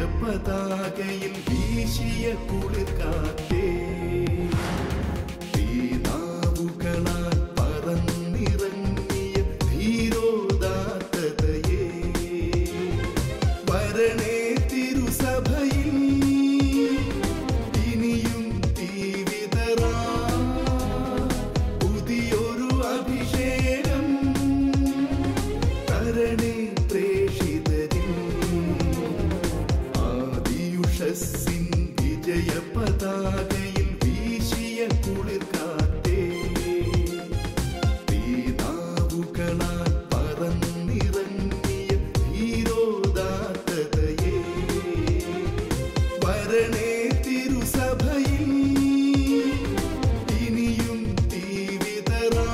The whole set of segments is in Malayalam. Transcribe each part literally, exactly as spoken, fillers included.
പതാകയിൽ വീശിയ കുളിർക്കാറ്റേ തീനാവുകളാൽ പറന്നിറങ്ങിയ ധീരോദാത്തതയേ വരണേ തിരുസഭയിൽ ഇനിയും തീവിതറാ പുതിയൊരു അഭിഷേകം തരണേ പ്രേഷിതരിൽ ആദിയുഷസ്സിൻ വിജയ പതാകയിൽ വീശിയ കുളിർക്കാറ്റേ തീനാവുകളാൽ പറന്നിറങ്ങിയ ധീരോദാത്തതയേ വരണേ തിരുസഭയിൽ ഇനിയും തീവിതറാ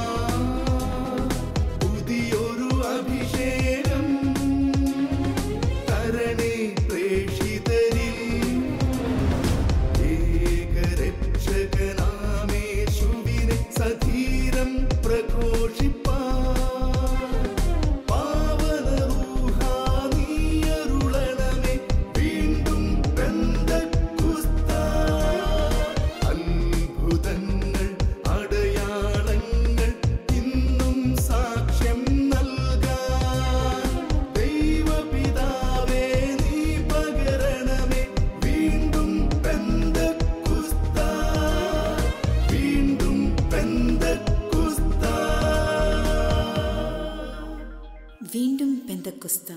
പുതിയൊരു അഭിഷേകം തരണേ പ്രേഷിതരിൽ ഏകരക്ഷകനാമേശുവിനെ സധീരം പ്രഘോഷിപ്പാൻ പാവന റൂഹാ നീയരുളണമേ വീണ്ടും പെന്തക്കുസ്താ അത്ഭുതങ്ങൾ അടയാളങ്ങൾ ഇന്നും സാക്ഷ്യം നൽകാൻ ദൈവപിതാവേ നീ പകരണമേ വീണ്ടും പെന്തക്കുസ്താ വീണ്ടും പെന്തക്കുസ്താ വീണ്ടും പെന്തക്കുസ്ത.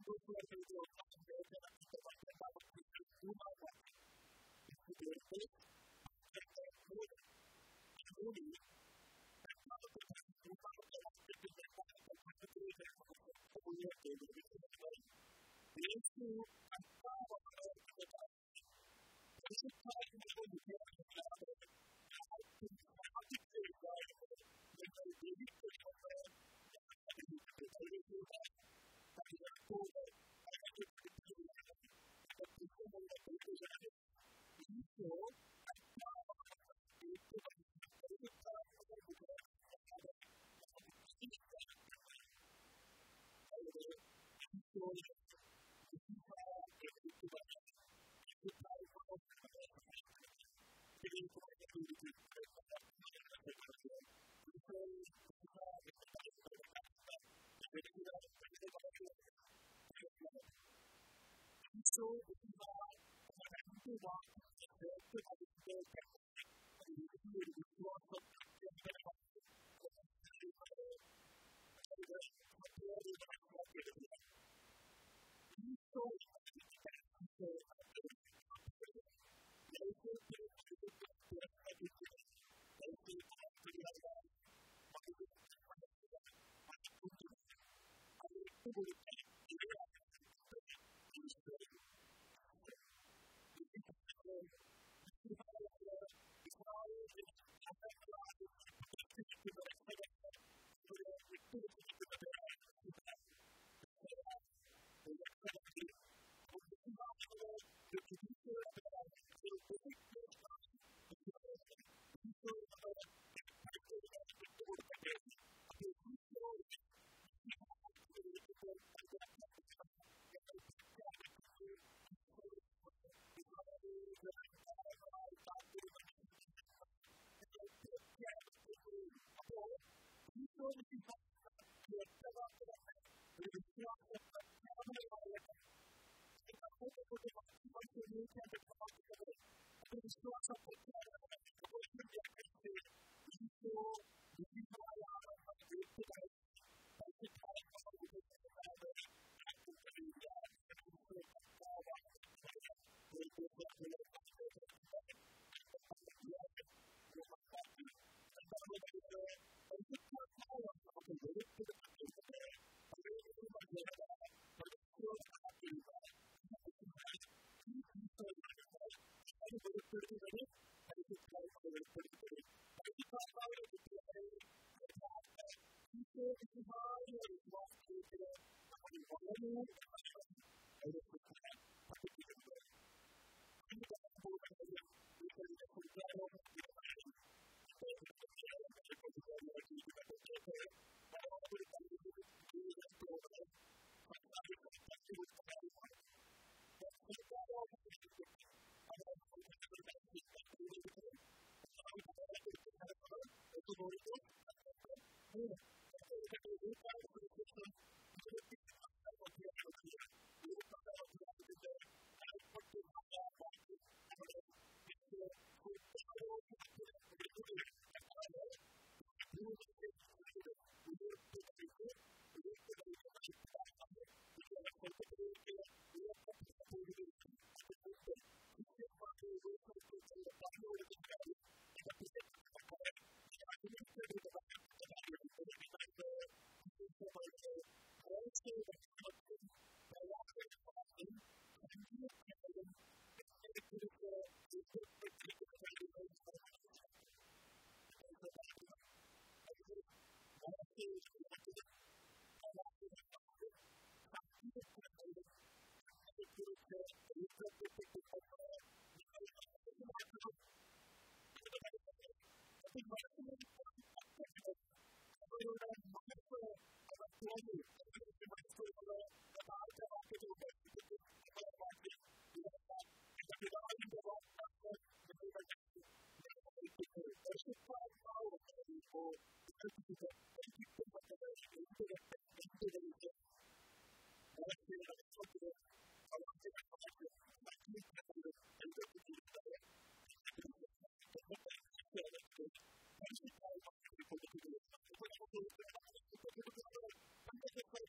Thank you.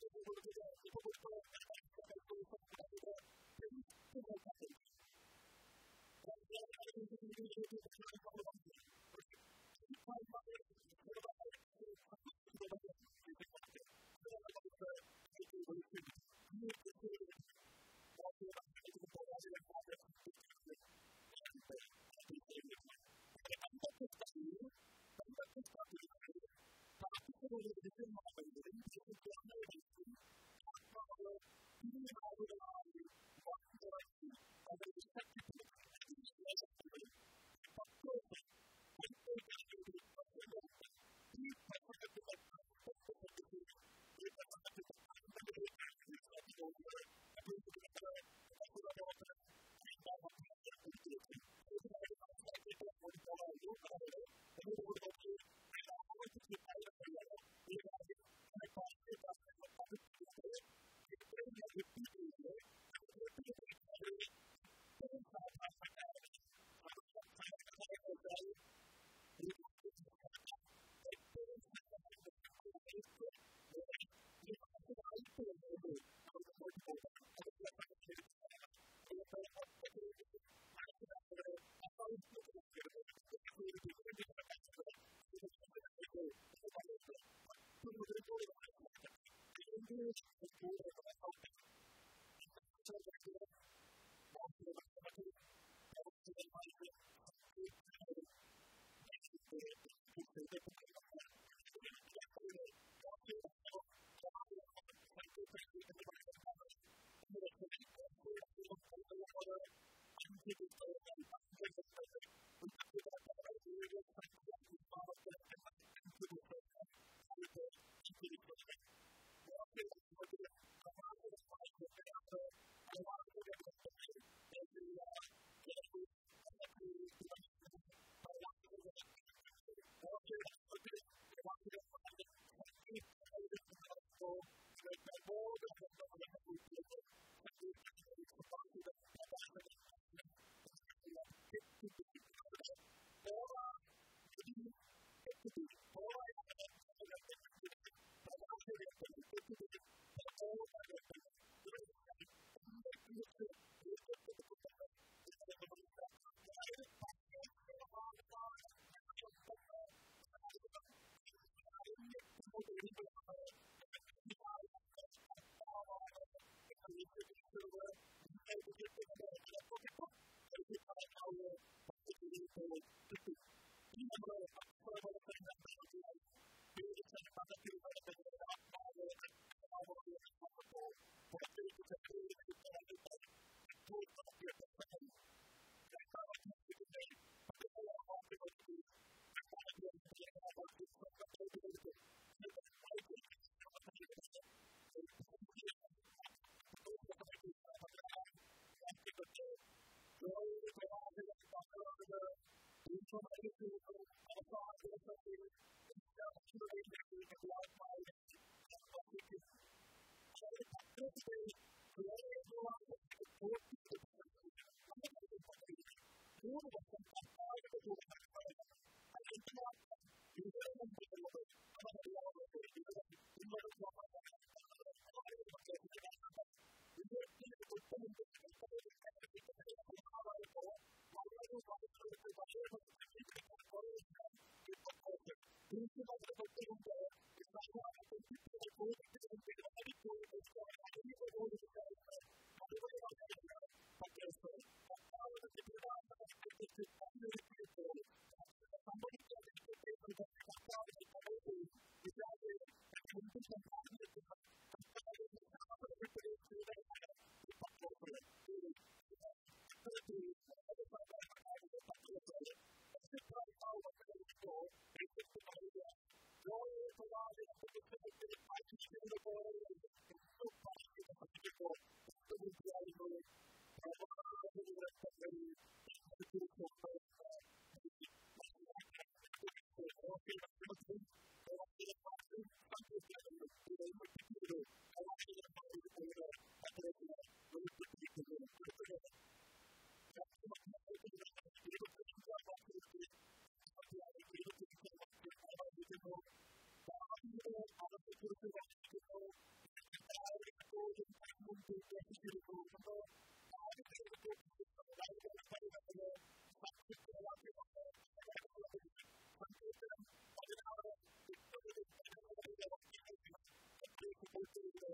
Thank you.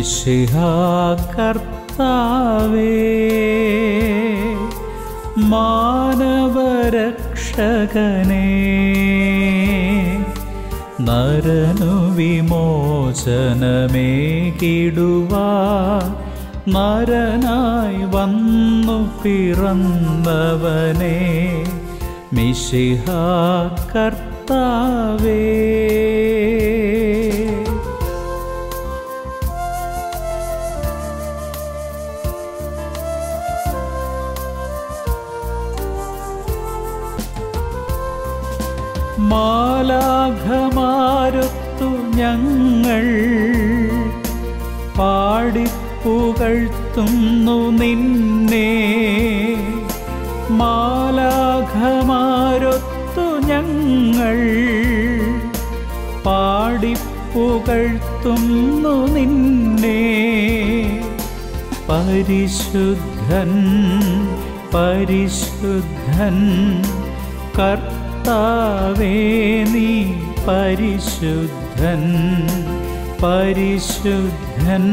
മിശിഹാ കർത്താവേ, മാനവരക്ഷകനേ, നരനു വിമോചനമേകിടുവാൻ നരനായി വന്നു പിറന്നവനേ, മിശിഹാ കർത്താവേ. മാലാഖമാരൊത്തു ഞങ്ങൾ പാടിപ്പുകഴ്ത്തുന്നു നിന്നെ, മാലാഖമാരൊത്തു ഞങ്ങൾ പാടിപ്പുകഴ്ത്തുന്നു നിന്നെ. പരിശുദ്ധൻ പരിശുദ്ധൻ കർത്താവേ, നീ പരിശുദ്ധൻ പരിശുദ്ധൻ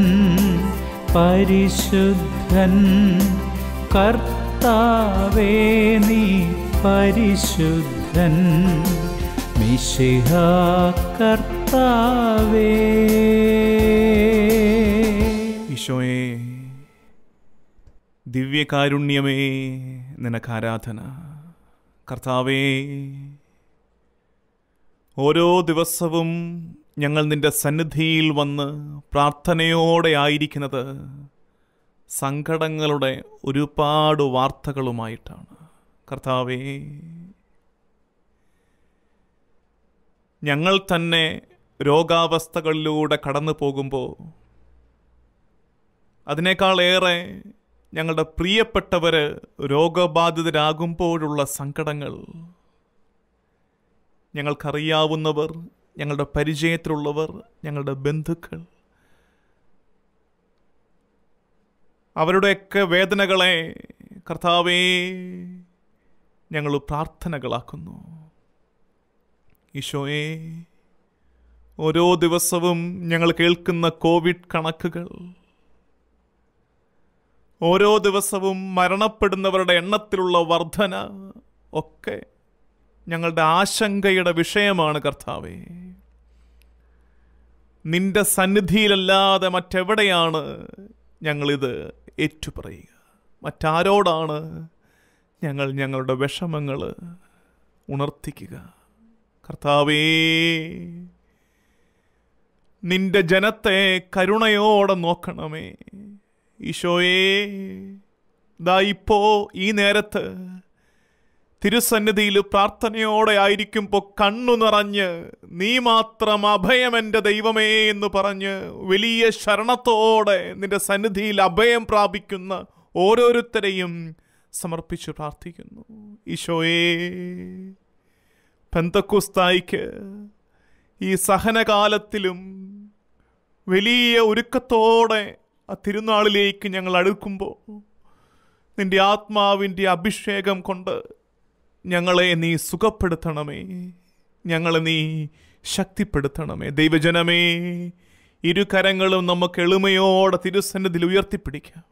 പരിശുദ്ധൻ കർത്താവേ, നീ പരിശുദ്ധൻ, മിശിഹാ കർത്താവേ. ഈശോയേ, ദിവ്യകാരുണ്യമേ, നിനക്കാരാധന. കർത്താവേ, ഓരോ ദിവസവും ഞങ്ങൾ നിൻ്റെ സന്നിധിയിൽ വന്ന് പ്രാർത്ഥനയോടെ ആയിരിക്കുന്നത് സങ്കടങ്ങളുടെ ഒരുപാട് വാർത്തകളുമായിട്ടാണ്. കർത്താവേ, ഞങ്ങൾ തന്നെ രോഗാവസ്ഥകളിലൂടെ കടന്നു പോകുമ്പോൾ അതിനേക്കാളേറെ ഞങ്ങളുടെ പ്രിയപ്പെട്ടവർ രോഗബാധിതരാകുമ്പോഴുള്ള സങ്കടങ്ങൾ ഞങ്ങൾക്കറിയാവുന്നവർ, ഞങ്ങളുടെ പരിചയത്തിലുള്ളവർ, ഞങ്ങളുടെ ബന്ധുക്കൾ, അവരുടെയൊക്കെ വേദനകളെ കർത്താവേ ഞങ്ങൾ പ്രാർത്ഥനകളാക്കുന്നു. ഈശോയെ, ഓരോ ദിവസവും ഞങ്ങൾ കേൾക്കുന്ന കോവിഡ് കണക്കുകൾ, ഓരോ ദിവസവും മരണപ്പെടുന്നവരുടെ എണ്ണത്തിലുള്ള വർധന ഒക്കെ ഞങ്ങളുടെ ആശങ്കയുടെ വിഷയമാണ്. കർത്താവേ, നിന്റെ സന്നിധിയിലല്ലാതെ മറ്റെവിടെയാണ് ഞങ്ങളിത് ഏറ്റുപറയുക? മറ്റാരോടാണ് ഞങ്ങൾ ഞങ്ങളുടെ വിഷമങ്ങൾ ഉണർത്തിക്കുക? കർത്താവേ, നിന്റെ ജനത്തെ കരുണയോടെ നോക്കണമേ. ഈശോയേ, ദാ ഇപ്പോ ഈ നേരത്ത് തിരുസന്നിധിയിൽ പ്രാർത്ഥനയോടെ ആയിരിക്കുമ്പോൾ കണ്ണു നിറഞ്ഞ് നീ മാത്രം അഭയം എൻ്റെ ദൈവമേ എന്ന് പറഞ്ഞ് വലിയ ശരണത്തോടെ നിന്റെ സന്നിധിയിൽ അഭയം പ്രാപിക്കുന്ന ഓരോരുത്തരെയും സമർപ്പിച്ച് പ്രാർത്ഥിക്കുന്നു. ഈശോയേ, പെന്തക്കോസ്തായിക്ക് ഈ സഹനകാലത്തിലും വലിയ ഒരുക്കത്തോടെ ആ തിരുനാളിലേക്ക് ഞങ്ങൾ അടുക്കുമ്പോൾ നിന്റെ ആത്മാവിൻ്റെ അഭിഷേകം കൊണ്ട് ഞങ്ങളെ നീ സുഖപ്പെടുത്തണമേ, ഞങ്ങളെ നീ ശക്തിപ്പെടുത്തണമേ. ദൈവജനമേ, ഇരുകരങ്ങളും നമുക്ക് എളിമയോടെ തിരുസന്നിധിയിൽ ഉയർത്തിപ്പിടിക്കാം.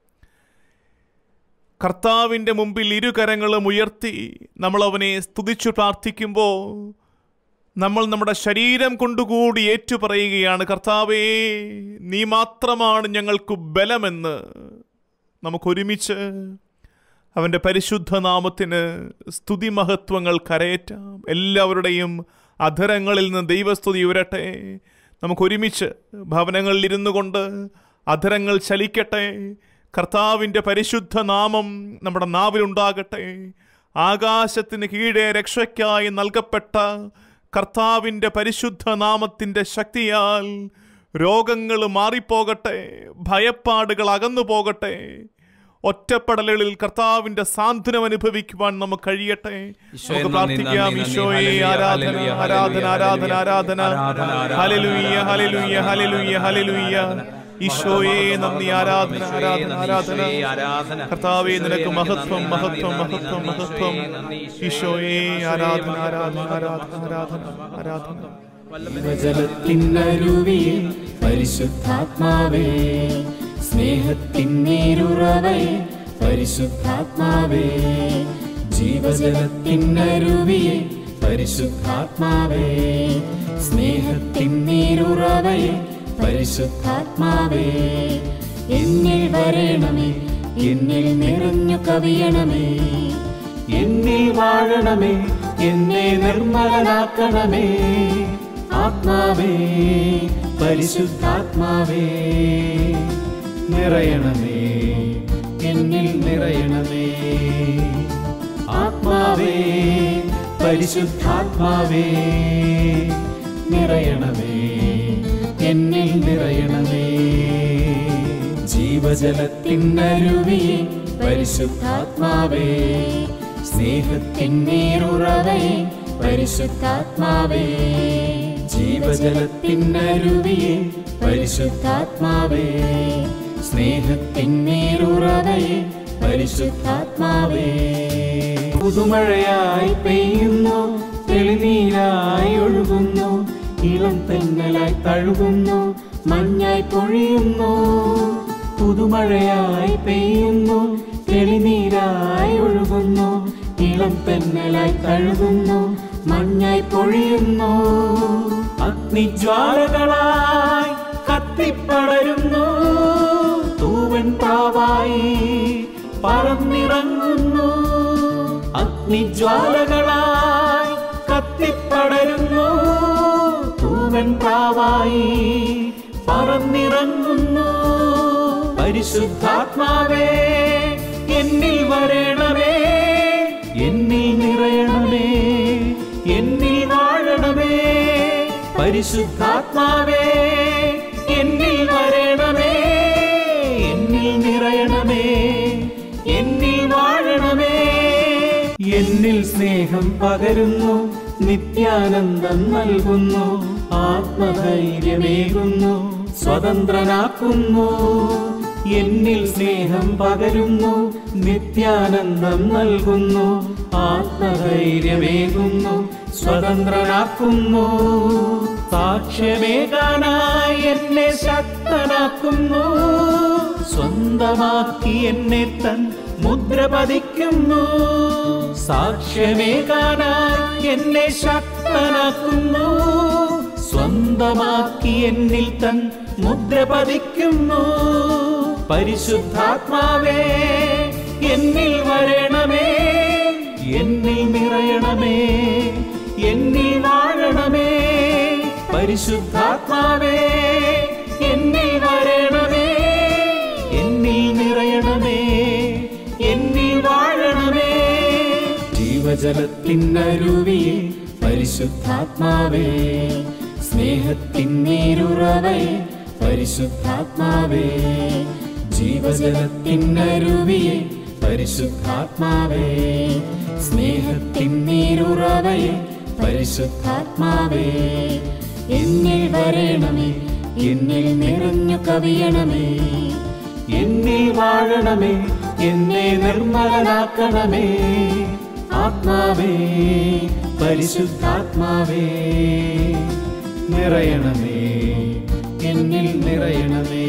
കർത്താവിൻ്റെ മുമ്പിൽ ഇരുകരങ്ങളും ഉയർത്തി നമ്മളവനെ സ്തുതിച്ചു പ്രാർത്ഥിക്കുമ്പോൾ നമ്മൾ നമ്മുടെ ശരീരം കൊണ്ടുകൂടി ഏറ്റുപറയുകയാണ്, കർത്താവേ, നീ മാത്രമാണ് ഞങ്ങൾക്ക് ബലമെന്ന്. നമുക്കൊരുമിച്ച് അവൻ്റെ പരിശുദ്ധ നാമത്തിന് സ്തുതി മഹത്വങ്ങൾ കരയേറ്റാം. എല്ലാവരുടെയും അധരങ്ങളിൽ നിന്ന് ദൈവസ്തുതി ഉയരട്ടെ. നമുക്കൊരുമിച്ച് ഭവനങ്ങളിലിരുന്നു കൊണ്ട് അധരങ്ങൾ ചലിക്കട്ടെ. കർത്താവിൻ്റെ പരിശുദ്ധ നാമം നമ്മുടെ നാവിലുണ്ടാകട്ടെ. ആകാശത്തിന് കീഴെ രക്ഷയ്ക്കായി നൽകപ്പെട്ട കർത്താവിൻ്റെ പരിശുദ്ധ നാമത്തിൻ്റെ ശക്തിയാൽ രോഗങ്ങൾ മാറിപ്പോകട്ടെ, ഭയപ്പാടുകൾ അകന്നു പോകട്ടെ. ഒറ്റപ്പെടലുകളിൽ കർത്താവിന്റെ സാന്ത്വനം അനുഭവിക്കുവാൻ നമുക്ക് കഴിയട്ടെ. നമുക്ക് പ്രാർത്ഥിക്കാം. ഈശോയെ, ആരാധന ആരാധന ആരാധന ആരാധന. Hallelujah hallelujah hallelujah hallelujah. ഈശോയെ നന്ദി, ആരാധന ആരാധന ആരാധന. കർത്താവേ, നിനക്ക് മഹത്വം മഹത്വം മഹത്വം മഹത്വം. ഈശോയെ, ആരാധന ആരാധന ആരാധന ആരാധന ആരാധന. ജലത്തിനരുവിയെ പരിശുദ്ധാത്മാവേ, സ്നേഹത്തിൻ നീരുറവേ പരിശുദ്ധാത്മാവേ, ജീവജലത്തിനരുവിയെ പരിശുദ്ധാത്മാവേ, സ്നേഹത്തിൻ നീരുറവേ പരിശുദ്ധാത്മാവേ, എന്നിൽ വരണമേ, എന്നിൽ നിറഞ്ഞു കവിയണമേ, എന്നിൽ വാഴണമേ, എന്നെ നിർമ്മലനാക്കണമേ. ആത്മാവേ, പരിശുദ്ധാത്മാവേ, നിറയണമേ, എന്നിൽ നിറയണമേ. ആത്മാവേ, പരിശുദ്ധാത്മാവേ, നിറയണമേ, എന്നിൽ നിറയണമേ. ജീവജലത്തിനരുവിയെ പരിശുദ്ധാത്മാവേ, സ്നേഹത്തിൻ നീരുറവേ പരിശുദ്ധാത്മാവേ, ജീവജലത്തിനരുവിയെ പരിശുദ്ധാത്മാവേ, സ്നേഹത്തിൻ നീരുറവേ പരിശുദ്ധാത്മാവേ. പുതുമഴയായി പെയ്യുന്നു, തെളിനീരായി ഒഴുകുന്നു, ഇളം തെന്നലായി തഴുകുന്നു, മഞ്ഞായി പൊഴിയുന്നു. പുതുമഴയായി പെയ്യുന്നു, തെളിനീരായി ഒഴുകുന്നു, ഇളം തെന്നലായി തഴുകുന്നു, മഞ്ഞായി പൊഴിയുന്നു. അഗ്നിജ്വാലകളായി കത്തിപ്പടരുന്നു, തൂവൻ പ്രാവായി പറന്നിറങ്ങുന്നു. അഗ്നിജ്വാലകളായി കത്തിപ്പടരുന്നു, തൂവൻ പ്രാവായി പറന്നിറങ്ങുന്നു. പരിശുദ്ധാത്മാവേ, എന്നിൽ വരണമേ, എന്നിൽ നിറയണമേ, എന്നിൽ വാഴണമേ. പരിശുദ്ധാത്മാവേ, എന്നിൽ വരണമേ, എന്നിൽ നിറയണമേ, എന്നിൽ വാഴണമേ. എന്നിൽ സ്നേഹം പകരുന്നു, നിത്യാനന്ദം നൽകുന്നു, ആത്മധൈര്യമേകുന്നു, സ്വതന്ത്രനാക്കുന്നു. എന്നിൽ സ്നേഹം പകരുന്നു, നിത്യാനന്ദം നൽകുന്നു, ആത്മധൈര്യമേകുന്നു, സ്വതന്ത്രനാക്കുന്നു. സാക്ഷ്യമേകാനായി എന്നെ ശക്തനാക്കുന്നു, സ്വന്തമാക്കി എന്നെ തൻ മുദ്ര പതിക്കുന്നു. സാക്ഷ്യമേകാനായി എന്നെ ശക്തനാക്കുന്നു, സ്വന്തമാക്കി എന്നിൽ തൻ മുദ്ര പതിക്കുന്നു. പരിശുദ്ധാത്മാവേ, എന്നിൽ വരണമേ, എന്നിൽ നിറയണമേ, എന്നിൽ വാഴണമേ. പരിശുദ്ധാത്മാവേ, എന്നിൽ വരണമേ, എന്നിൽ നിറയണമേ, എന്നിൽ വാഴണമേ. ജീവജലത്തിനരുവിയെ പരിശുദ്ധാത്മാവേ, സ്നേഹത്തിൻ നീരുറവേ പരിശുദ്ധാത്മാവേ, ജീവജലത്തിനരുവിയെ പരിശുദ്ധാത്മാവേ, സ്നേഹത്തിൻ നീരുറവേ പരിശുദ്ധാത്മാവേ. എന്നിൽ വരണമേ, എന്നിൽ നിറഞ്ഞു കവിയണമേ, എന്നിൽ വാഴണമേ, എന്നെ നിർമ്മലനാക്കണമേ. ആത്മാവേ, പരിശുദ്ധാത്മാവേ, നിറയണമേ, എന്നിൽ നിറയണമേ.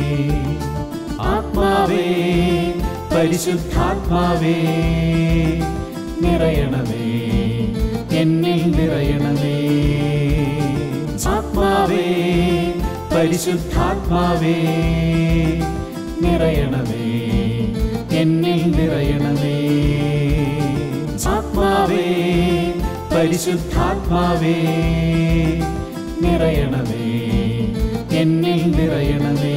ആത്മാവേ, പരിശുദ്ധാത്മാവേ, നിറയണമേ, എന്നിൽ നിറയണമേ. ആത്മാവേ, പരിശുദ്ധാത്മാവേ, നിറയണമേ, എന്നിൽ നിറയണമേ. ആത്മാവേ, പരിശുദ്ധാത്മാവേ, നിറയണമേ, എന്നിൽ നിറയണമേ.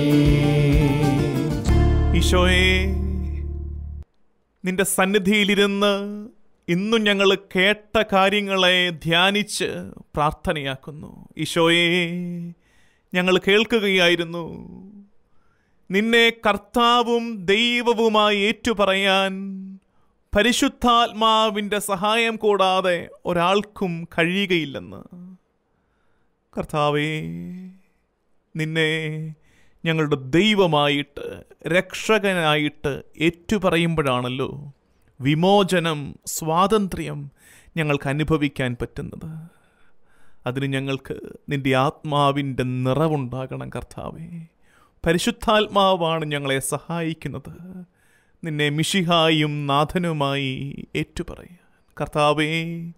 ഈശോയെ, നിന്റെ സന്നിധിയിലിരുന്ന് ഇന്നും ഞങ്ങൾ കേട്ട കാര്യങ്ങളെ ധ്യാനിച്ച് പ്രാർത്ഥനയാക്കുന്നു. ഈശോയെ, ഞങ്ങൾ കേൾക്കുകയായിരുന്നു. നിന്നെ കർത്താവും ദൈവവുമായി ഏറ്റുപറയാൻ പരിശുദ്ധാത്മാവിൻ്റെ സഹായം കൂടാതെ ഒരാൾക്കും കഴിയുകയില്ലെന്ന്. കർത്താവേ, നിന്നെ ഞങ്ങളുടെ ദൈവമായിട്ട് രക്ഷകനായിട്ട് ഏറ്റുപറയുമ്പോഴാണല്ലോ വിമോചനം, സ്വാതന്ത്ര്യം ഞങ്ങൾക്ക് അനുഭവിക്കാൻ പറ്റുന്നത്. അതിന് ഞങ്ങൾക്ക് നിൻ്റെ ആത്മാവിൻ്റെ നിറവുണ്ടാകണം കർത്താവേ. പരിശുദ്ധാത്മാവാണ് ഞങ്ങളെ സഹായിക്കുന്നത്. നിന്നെ മിശിഹായും നാഥനുമായി ഏറ്റുപറയാൻ കർത്താവേ,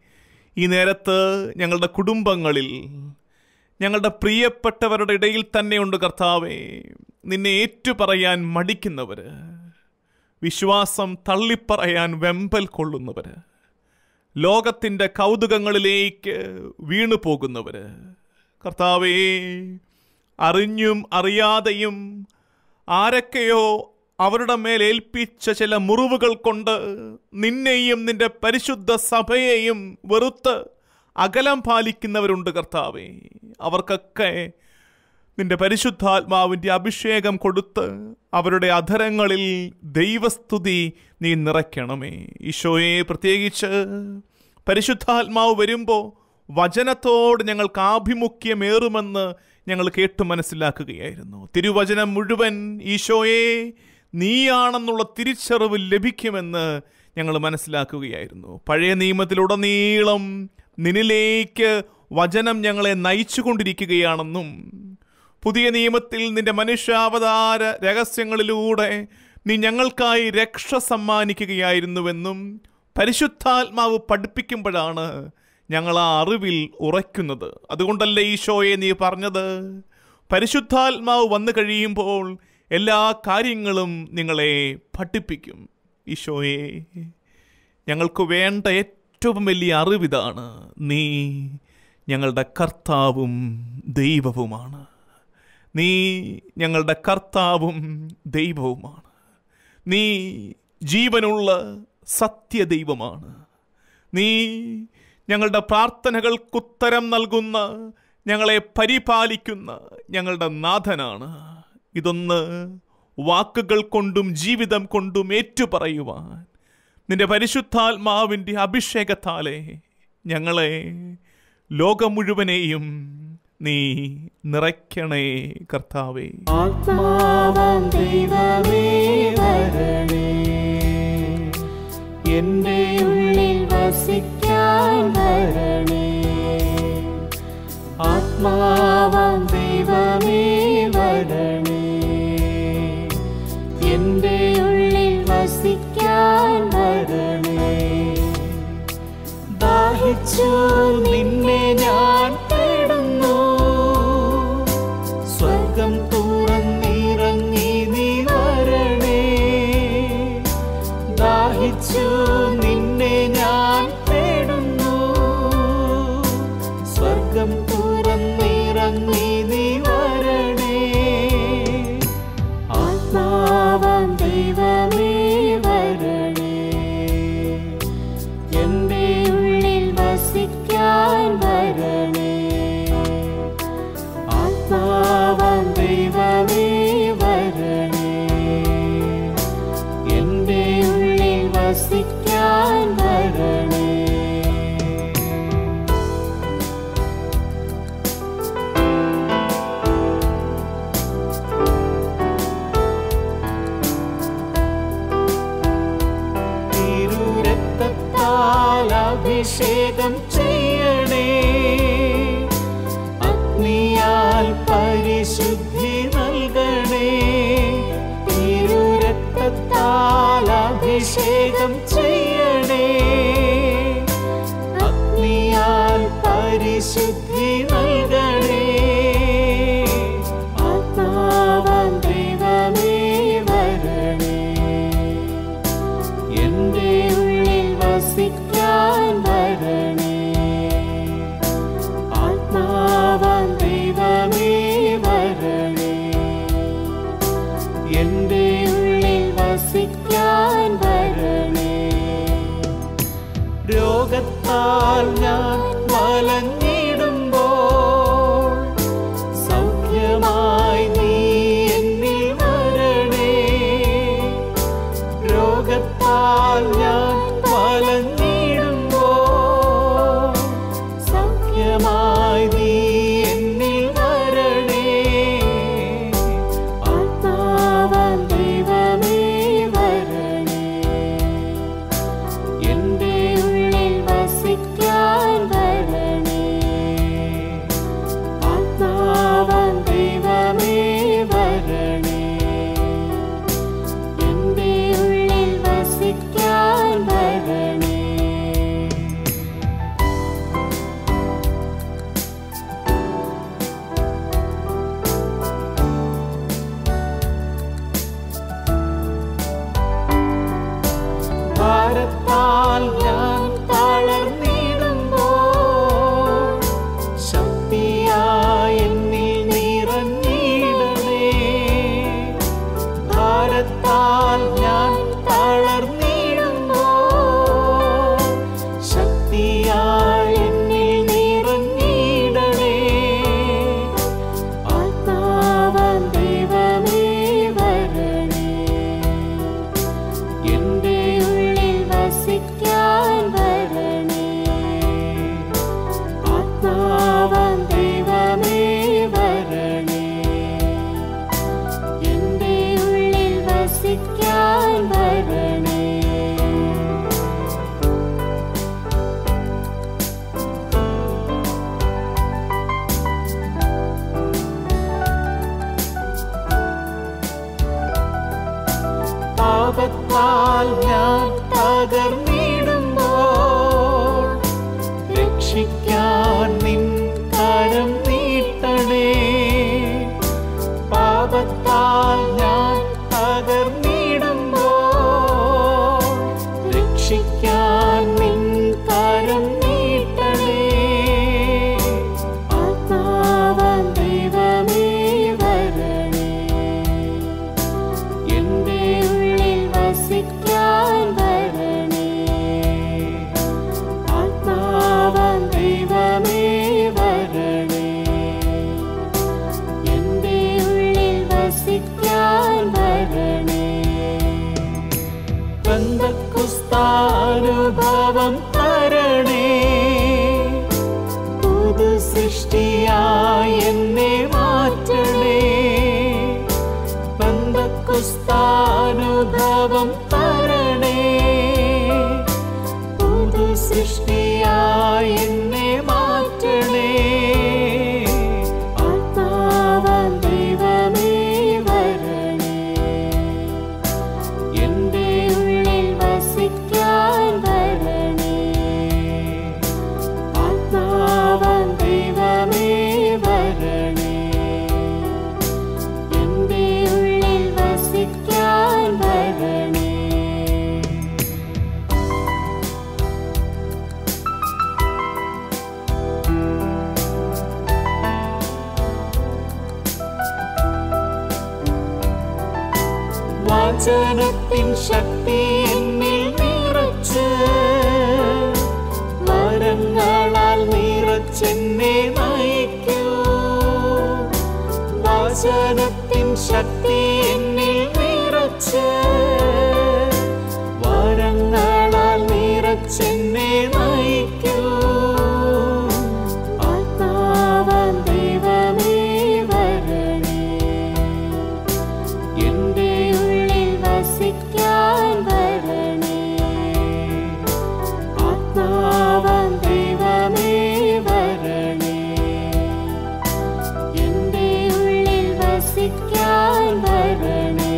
ഈ നേരത്ത് ഞങ്ങളുടെ കുടുംബങ്ങളിൽ ഞങ്ങളുടെ പ്രിയപ്പെട്ടവരുടെ ഇടയിൽ തന്നെയുണ്ട് കർത്താവേ നിന്നെ ഏറ്റുപറയാൻ മടിക്കുന്നവർ, വിശ്വാസം തള്ളിപ്പറയാൻ വെമ്പൽ കൊള്ളുന്നവർ, ലോകത്തിൻ്റെ കൗതുകങ്ങളിലേക്ക് വീണു പോകുന്നവർ കർത്താവേ, അറിഞ്ഞും അറിയാതെയും ആരൊക്കെയോ അവരുടെ മേൽ ഏൽപ്പിച്ച ചില മുറിവുകൾ കൊണ്ട് നിന്നെയും നിന്റെ പരിശുദ്ധ സഭയെയും വെറുത്ത് അകലം പാലിക്കുന്നവരുണ്ട് കർത്താവേ. അവർക്കൊക്കെ നിന്റെ പരിശുദ്ധാത്മാവിൻ്റെ അഭിഷേകം കൊടുത്ത് അവരുടെ അധരങ്ങളിൽ ദൈവസ്തുതി നീ നിറയ്ക്കണമേ. ഈശോയെ, പ്രത്യേകിച്ച് പരിശുദ്ധാത്മാവ് വരുമ്പോൾ വചനത്തോട് ഞങ്ങൾക്ക് ആഭിമുഖ്യമേറുമെന്ന് ഞങ്ങൾ കേട്ട് മനസ്സിലാക്കുകയായിരുന്നു. തിരുവചനം മുഴുവൻ ഈശോയെ നീയാണെന്നുള്ള തിരിച്ചറിവ് ലഭിക്കുമെന്ന് ഞങ്ങൾ മനസ്സിലാക്കുകയായിരുന്നു. പഴയ നിയമത്തിലുടനീളം നിന്നിലേക്ക് വചനം ഞങ്ങളെ നയിച്ചു കൊണ്ടിരിക്കുകയാണെന്നും പുതിയ നിയമത്തിൽ നിന്റെ മനുഷ്യാവതാര രഹസ്യങ്ങളിലൂടെ നീ ഞങ്ങൾക്കായി രക്ഷ സമ്മാനിക്കുകയായിരുന്നുവെന്നും പരിശുദ്ധാത്മാവ് പഠിപ്പിക്കുമ്പോഴാണ് ഞങ്ങൾ ആ അറിവിൽ ഉറയ്ക്കുന്നത്. അതുകൊണ്ടല്ലേ ഈശോയെ നീ പറഞ്ഞത്, പരിശുദ്ധാത്മാവ് വന്നു കഴിയുമ്പോൾ എല്ലാ കാര്യങ്ങളും നിങ്ങളെ പഠിപ്പിക്കും. ഈശോയെ, ഞങ്ങൾക്ക് വേണ്ട ഏറ്റവും വലിയ അറിവിതാണ്, നീ ഞങ്ങളുടെ കർത്താവും ദൈവവുമാണ്. നീ ഞങ്ങളുടെ കർത്താവും ദൈവവുമാണ്. നീ ജീവനുള്ള സത്യദൈവമാണ്. നീ ഞങ്ങളുടെ പ്രാർത്ഥനകൾക്കുത്തരം നൽകുന്ന, ഞങ്ങളെ പരിപാലിക്കുന്ന ഞങ്ങളുടെ നാഥനാണ്. ഇതൊന്ന് വാക്കുകൾ കൊണ്ടും ജീവിതം കൊണ്ടും ഏറ്റുപറയുവാൻ നിന്റെ പരിശുദ്ധാത്മാവിൻ്റെ അഭിഷേകത്താലെ ഞങ്ങളെ ലോകം മുഴുവനെയും നീ നിറയ്ക്കണേ കർത്താവേ. ആത്മാവാം ദൈവമേ വരണേ, എൻ്റെ ഉള്ളിൽ വസിക്കാൻ വരണേ. ആത്മാവാം ദൈവമേ വരണേ, എൻ്റെ ഉള്ളിൽ വസിക്കാൻ വരണേ. ദാഹിച്ചു നിന്നെ ഞാൻ തേടുന്നു, സ്വർഗം തുറന്നിറങ്ങി നീ വരണേ. ദാഹിച്ചു നിന്നെ ഞാൻ തേടുന്നു, സ്വർഗം തുറന്നിറങ്ങി നീ വരണേ. ആത്മാവാം ദൈവമേ വരണേ, എൻ്റെ ഉള്ളിൽ വസിക്കാൻ വരണേ. ആത്മാവാം ദൈവമേ വരണേ, എൻ്റെ ഉള്ളിൽ വസിക്കാൻ വരണേ. തിരുരക്തത്താൽ അഭിഷേകം ചെയ്യണേ, അഗ്നിയാൽ പരിശുദ്ധി നൽകണേ. തിരുരക്തത്താൽ അഭിഷേകം ചെയ്യണേ, അഗ്നിയാൽ പരിശുദ്ധി നൽകണേ. ആത്മാവാം ദൈവമേ വരണേ, എൻ്റെ ഉള്ളിൽ വസിക്കാൻ വരണേ. ആത്മാവാം ദൈവമേ വരണേ, എൻ്റെ ഉള്ളിൽ വസിക്കാൻ വരണേ. രോഗത്താൽ ഞാൻ വലഞ്ഞിടുമ്പോൾ സൗഖ്യമായി നീ എന്നിൽ വരണേ. രോഗത്താൽ ഞാൻ വലഞ്ഞിടുമ്പോൾ സൗഖ്യമായി നീ എന്നിൽ വരണേ. ആത്മാവാം ദൈവമേ വരണേ, എൻ്റെ ഉള്ളിൽ വസിക്കാൻ വരണേ. സൃഷ്ടിയായി എന്നെ മാറ്റണേ. പെന്തക്കോസ്താനുഭവം തരണേ. പുതു സൃഷ്ടിയായി എന്നെ മാറ്റണേ. ആത്മാവാം ദൈവമേ വരണേ. എന്റെ ഉള്ളിൽ വസിക്കാൻ വരണേ. ആത്മാവാം ദൈവമേ വരണേ. എന്റെ ഉള്ളിൽ വസിക്കാൻ വരണേ. വചനത്തിൻ ശക്തി എന്നിൽ നിറച്ച് വരങ്ങളാൽ നിറച്ചെന്നെ നയിക്കൂ. വചനത്തിൻ ശക്തി എന്നിൽ നിറച്ച് വരങ്ങളാൽ നിറച്ചെന്നെ നയിക്കൂ. ആത്മാവാം ദൈവമേ വരണേ. എന്റെ ഉള്ളിൽ വസിക്കാൻ വരണേ. ആത്മാവാം ദൈവമേ വരണേ. എന്റെ ഉള്ളിൽ വസിക്കാൻ വരണേ.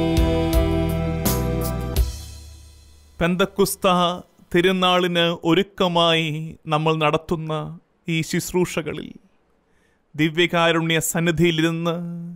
പെന്തക്കുസ്ത തിരുനാളിന് ഒരുക്കമായി നമ്മൾ നടത്തുന്ന ഈ ശുശ്രൂഷകളിൽ ദിവ്യകാരുണ്യ സന്നിധിയിലിരുന്ന്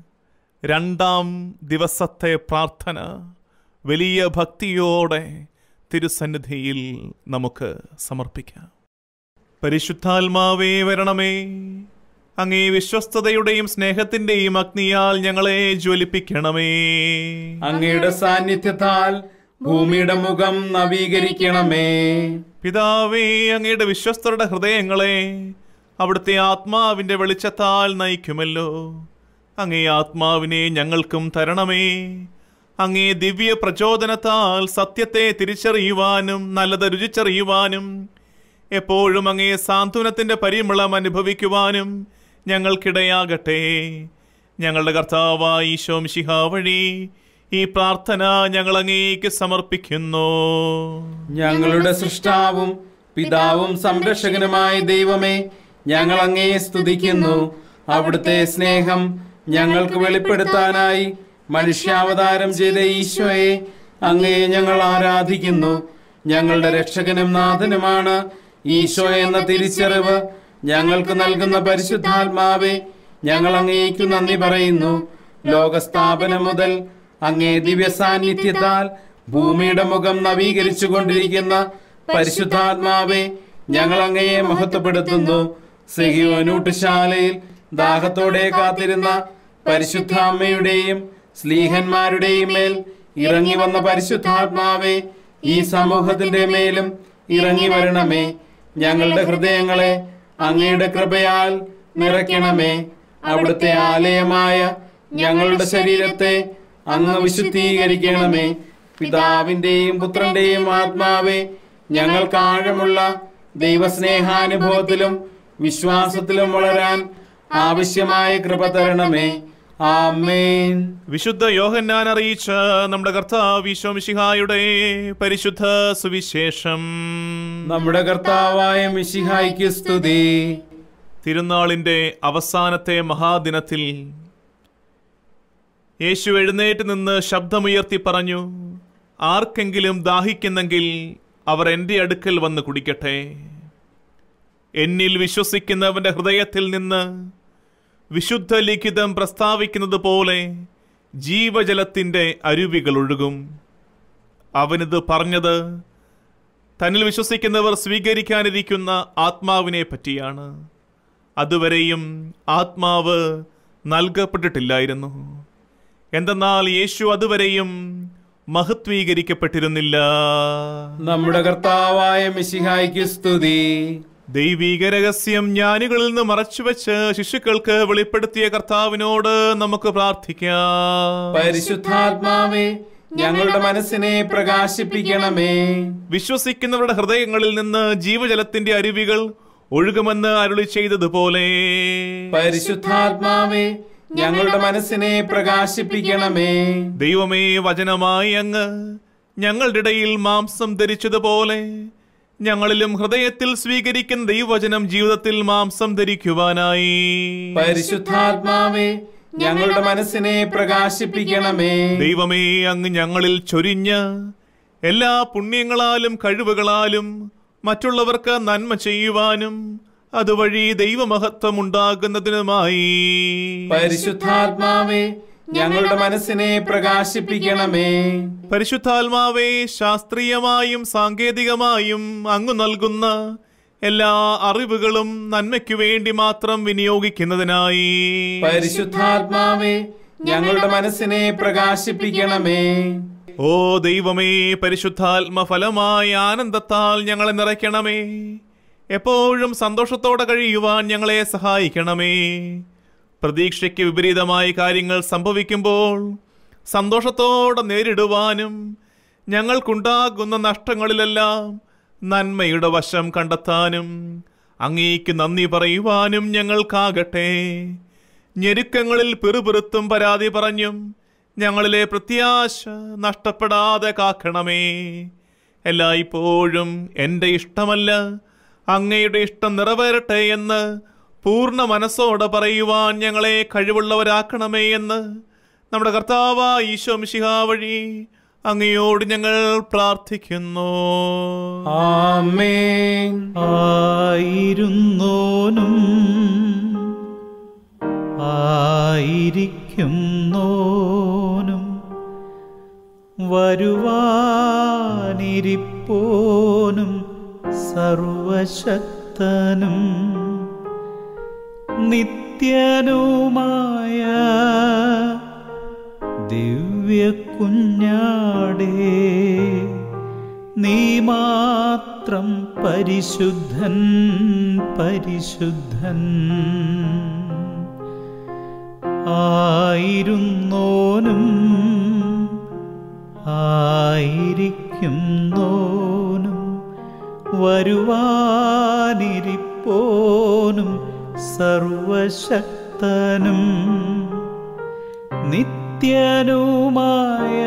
രണ്ടാം ദിവസത്തെ പ്രാർത്ഥന വലിയ ഭക്തിയോടെ തിരുസന്നിധിയിൽ നമുക്ക് സമർപ്പിക്കാം. പരിശുദ്ധാത്മാവേ വരണമേ. അങ്ങേ വിശ്വസ്തതയുടെയും സ്നേഹത്തിന്റെയും അഗ്നിയാൽ ഞങ്ങളെ ജ്വലിപ്പിക്കണമേ. അങ്ങയുടെ സാന്നിധ്യത്താൽ ഭൂമിയുടെ മുഖം നവീകരിക്കണമേ. പിതാവേ, അങ്ങയുടെ വിശ്വസ്തരുടെ ഹൃദയങ്ങളെ അവിടുത്തെ ആത്മാവിന്റെ വെളിച്ചത്താൽ നയിക്കുമല്ലോ. അങ്ങേ ആത്മാവിനെ ഞങ്ങൾക്കും തരണമേ. അങ്ങേ ദിവ്യ പ്രചോദനത്താൽ സത്യത്തെ തിരിച്ചറിയുവാനും നല്ലത് രുചിച്ചറിയുവാനും എപ്പോഴും അങ്ങേ സാന്ത്വനത്തിന്റെ പരിമളം അനുഭവിക്കുവാനും ഞങ്ങൾക്കിടയാകട്ടെ. ഞങ്ങളുടെ കർത്താവായ ഈശോ മിശിഹാ വഴി ഈ പ്രാർത്ഥന ഞങ്ങൾ അങ്ങേക്ക് സമർപ്പിക്കുന്നു. ഞങ്ങളുടെ സൃഷ്ടാവും പിതാവും സംരക്ഷകനുമായ ദൈവമേ, ഞങ്ങൾ അങ്ങയെ സ്തുതിക്കുന്നു. അവിടുത്തെ സ്നേഹം ഞങ്ങൾക്ക് വെളിപ്പെടുത്താനായി മനുഷ്യാവതാരം ചെയ്ത ഈശോയെ അങ്ങയെ ഞങ്ങൾ ആരാധിക്കുന്നു. ഞങ്ങളുടെ രക്ഷകനും നാഥനുമാണ് ഈശോ എന്ന തിരിച്ചറിവ് ഞങ്ങൾക്ക് നൽകുന്ന പരിശുദ്ധാത്മാവെ, ഞങ്ങൾ അങ്ങേക്കു നന്ദി പറയുന്നു. ലോകസ്ഥാപനം മുതൽ അങ്ങേ ദിവ്യ സാന്നിധ്യത്താൽ ഭൂമിയുടെ മുഖം നവീകരിച്ചു കൊണ്ടിരിക്കുന്ന പരിശുദ്ധാത്മാവെ, ഞങ്ങൾ അങ്ങയെ മഹത്വപ്പെടുത്തുന്നു. സിഹിയോനൂട്ടുശാലയിൽ ദാഹത്തോടെ കാത്തിരുന്ന പരിശുദ്ധ അമ്മയുടെയും സ്ലീഹന്മാരുടെയും മേൽ ഇറങ്ങി വന്ന പരിശുദ്ധാത്മാവെ, ഈ സമൂഹത്തിന്റെ മേലും ഇറങ്ങി വരണമേ. ഞങ്ങളുടെ ഹൃദയങ്ങളെ അങ്ങയുടെ കൃപയാൽ നിറയ്ക്കണമേ. അവിടുത്തെ ആലയമായ ഞങ്ങളുടെ ശരീരത്തെ അങ്ങ് വിശുദ്ധീകരിക്കണമേ. പിതാവിന്റെയും പുത്രന്റെയും ആത്മാവെ, ഞങ്ങൾക്ക് ആഴമുള്ള ദൈവസ്നേഹാനുഭവത്തിലും വിശ്വാസത്തിലും വളരാൻ ആവശ്യമായ കൃപ തരണമേ. ആമേൻ. വിശുദ്ധ യോഹന്നാൻ അറിയിച്ച നമ്മുടെ കർത്താവ് ഈശോ മിശിഹായുടെ പരിശുദ്ധ സുവിശേഷം. നമ്മുടെ കർത്താവായ മിശിഹായ്ക്ക് സ്തുതി. തിരുനാളിന്റെ അവസാനത്തെ മഹാദിനത്തിൽ യേശു എഴുന്നേറ്റ് നിന്ന് ശബ്ദമുയർത്തി പറഞ്ഞു, ആർക്കെങ്കിലും ദാഹിക്കുന്നെങ്കിൽ അവർ എൻ്റെ അടുക്കൽ വന്ന് കുടിക്കട്ടെ. എന്നിൽ വിശ്വസിക്കുന്നവന്റെ ഹൃദയത്തിൽ നിന്ന് വിശുദ്ധ ലിഖിതം പ്രസ്താവിക്കുന്നത് പോലെ ജീവജലത്തിൻ്റെ അരുവികൾ ഒഴുകും. അവനിത് പറഞ്ഞത് തന്നിൽ വിശ്വസിക്കുന്നവർ സ്വീകരിക്കാനിരിക്കുന്ന ആത്മാവിനെ പറ്റിയാണ്. അതുവരെയും ആത്മാവ് നൽകപ്പെട്ടിട്ടില്ലായിരുന്നു. എന്തെന്നാൽ യേശു അതുവരെയും മഹത്വീകരിക്കപ്പെട്ടിരുന്നില്ല. നമ്മുടെ കർത്താവായ മിശിഹായ്ക്ക് സ്തുതി. ദൈവിക രഹസ്യം ജ്ഞാനികളിൽ നിന്ന് മറച്ചുവെച്ച് ശിശുക്കൾക്ക് വെളിപ്പെടുത്തിയ കർത്താവിനോട് നമുക്ക് പ്രാർത്ഥിക്കാം. പരിശുദ്ധാത്മാവേ, ഞങ്ങളുടെ മനസ്സിനെ പ്രകാശിപ്പിക്കണമേ. വിശ്വസിക്കുന്നവരുടെ ഹൃദയങ്ങളിൽ നിന്ന് ജീവജലത്തിന്റെ അരുവികൾ ഒഴുകുമെന്ന് അരുളി ചെയ്തതുപോലെ പരിശുദ്ധാത്മാവേ ഞങ്ങളുടെ മനസ്സിനെ പ്രകാശിപ്പിക്കണമേ. ദൈവമേ, വചനമായി അങ്ങ് ഞങ്ങളുടെ ഇടയിൽ മാംസം ധരിച്ചതുപോലെ ഞങ്ങളിലും ഹൃദയത്തിൽ സ്വീകരിക്കുന്ന ദൈവവചനം ജീവിതത്തിൽ മാംസം ധരിക്കുവാനായി പരിശുദ്ധാത്മാവേ ഞങ്ങളുടെ മനസ്സിനെ പ്രകാശിപ്പിക്കണമേ. ദൈവമേ, അങ്ങ് ഞങ്ങളിൽ ചൊരിഞ്ഞ് എല്ലാ പുണ്യങ്ങളാലും കഴിവുകളാലും മറ്റുള്ളവർക്ക് നന്മ ചെയ്യുവാനും അതുവഴി ദൈവമഹത്വം ഉണ്ടാകുന്നതിനുമായി പരിശുദ്ധാത്മാവേ ഞങ്ങളുടെ മനസ്സിനെ പ്രകാശിപ്പിക്കണമേ. പരിശുദ്ധാത്മാവേ, ശാസ്ത്രീയമായും സാങ്കേതികമായും അങ്ങ് നൽകുന്ന എല്ലാ അറിവുകളും നന്മയ്ക്കു വേണ്ടി മാത്രം വിനിയോഗിക്കുന്നതിനായി പരിശുദ്ധാത്മാവേ ഞങ്ങളുടെ മനസ്സിനെ പ്രകാശിപ്പിക്കണമേ. ഓ ദൈവമേ, പരിശുദ്ധാത്മ ഫലമായ ആനന്ദത്താൽ ഞങ്ങളെ നിറയ്ക്കണമേ. എപ്പോഴും സന്തോഷത്തോടെ കഴിയുവാൻ ഞങ്ങളെ സഹായിക്കണമേ. പ്രതീക്ഷയ്ക്ക് വിപരീതമായ കാര്യങ്ങൾ സംഭവിക്കുമ്പോൾ സന്തോഷത്തോടെ നേരിടുവാനും ഞങ്ങൾക്കുണ്ടാകുന്ന നഷ്ടങ്ങളിലെല്ലാം നന്മയുടെ വശം കണ്ടെത്താനും അങ്ങേക്ക് നന്ദി പറയുവാനും ഞങ്ങൾക്കാകട്ടെ. ഞെരുക്കങ്ങളിൽ പിറുപിറുത്തും പരാതി പറഞ്ഞും ഞങ്ങളിലെ പ്രത്യാശ നഷ്ടപ്പെടാതെ കാക്കണമേ. എല്ലായ്പ്പോഴും എൻ്റെ ഇഷ്ടമല്ല അങ്ങയുടെ ഇഷ്ടം നിറവേറട്ടെ എന്ന് പൂർണ്ണ മനസ്സോടെ പറയുവാൻ ഞങ്ങളെ കഴിവുള്ളവരാക്കണമേ എന്ന് നമ്മുടെ കർത്താവായ ഈശോ മിശിഹാ വഴി അങ്ങയോട് ഞങ്ങൾ പ്രാർത്ഥിക്കുന്നു. ആമേൻ. ആയിരുന്നോനും ആയിരിക്കുന്നോനും വരുവാനിരിപ്പോനും സർവശക്തനും നിത്യനുമായ ദിവ്യകുഞ്ഞാടേ, നീ മാത്രം പരിശുദ്ധൻ പരിശുദ്ധൻ. ആയിരുന്നോനും ആയിരിക്കുന്നോനും വരുവാനിരിപ്പോനും സർവശക്തനും നിത്യനുമായ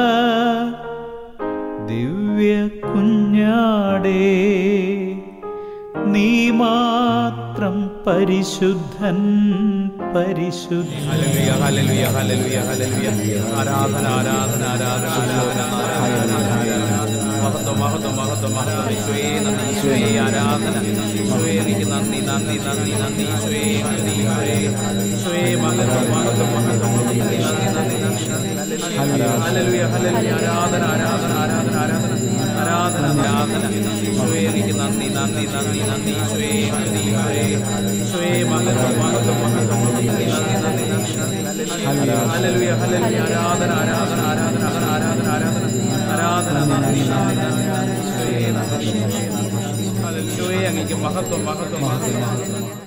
ദിവ്യകുഞ്ഞാടേ, നീ മാത്രം പരിശുദ്ധൻ പരിശുദ്ധൻ. Hallelujah hallelujah hallelujah hallelujah. ആരാധന ആരാധന ആരാധന ആരാധന മഹത്വം മഹത്വം മഹത്വം മഹത്വം. ഈശോയെ നന്ദി, ഈശോയെ ആരാധന. ഈശോയെ എനിക്ക് നന്ദി നന്ദി നന്ദി നന്ദി. ഈശോയെ നന്ദി, ഈശോയെ ഈശോയെ മഹത്വം മഹത്വം മഹത്വം. നന്ദി നന്ദി നന്ദി നന്ദി. Hallelujah hallelujah. ആരാധന ആരാധന ആരാധന ആരാധന ആരാധന ആരാധന. ഈശോയെ എനിക്ക് നന്ദി നന്ദി നന്ദി നന്ദി. ഈശോയെ നന്ദി, ഈശോയെ ഈശോയെ മഹത്വം മഹത്വം മഹത്വം. നന്ദി നന്ദി നന്ദി നന്ദി. Hallelujah hallelujah. ആരാധന ആരാധന ആരാധന ആരാധന ആരാധന ആരാധന. നന്ദി നന്ദി നന്ദി നന്ദി. ഈശോയെ നന്ദി. ഹല്ലേലൂയ. അങ്ങേക്ക് മഹത്വം മഹത്വം മഹത്വം.